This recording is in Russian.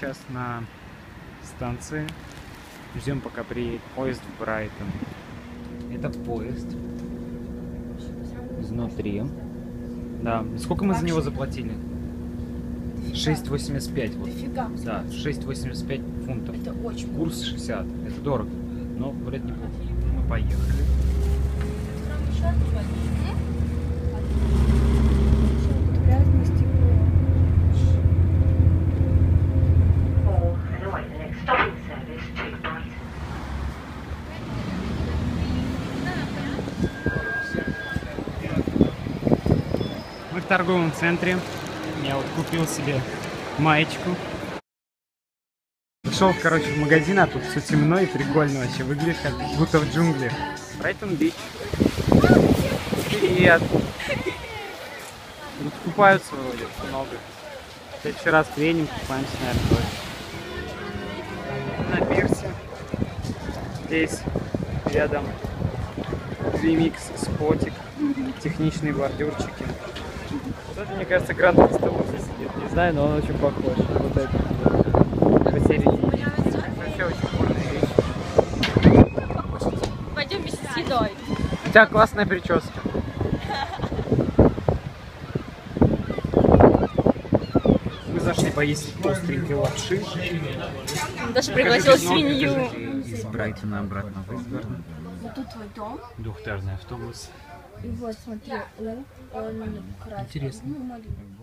сейчас на станции. Ждем, пока приедет поезд в Брайтон. Это поезд. Изнутри. Да. Сколько мы за него заплатили? 6,85. Вот. Дофига. Да, 6,85 фунтов. Это очень Курс 60. Это дорого. Но, вроде неплохо. Мы поехали. Мы в торговом центре. Я вот купил себе маечку. Зашел, короче, в магазин, а тут все темно и прикольно вообще. Выглядит как будто в джунглях. Брайтон-Бич. Привет. Тут купаются вроде много. В следующий раз приедем, купаемся, наверное, тоже. На пирсе. Здесь рядом Remix спотик. Техничные бордюрчики. Вот это, мне кажется, Гранд Весталуза сидит. Не знаю, но он очень похож. Вот это. Посередине. Вообще очень прикольная вещь. Пойдем вместе с едой. У тебя классная прическа. Мы зашли поесть остренькой лапши. Даша пригласила свинью. Из Брайтона обратно в Истборн. Вот тут твой дом. Двухэтажный автобус. И вот смотри, он красный. Интересно. Ну, маленький.